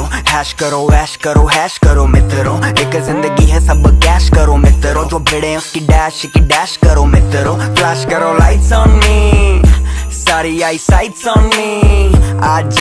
मित्रों। हैश करो ऐश करो हैश करो मित्रों, एक जिंदगी है सब कैश करो मित्रों। जो भिड़े उसकी डैश करो मित्रों। फ्लैश करो लाइट्स ऑन मी, सारी आई साइट्स ऑन मी। आज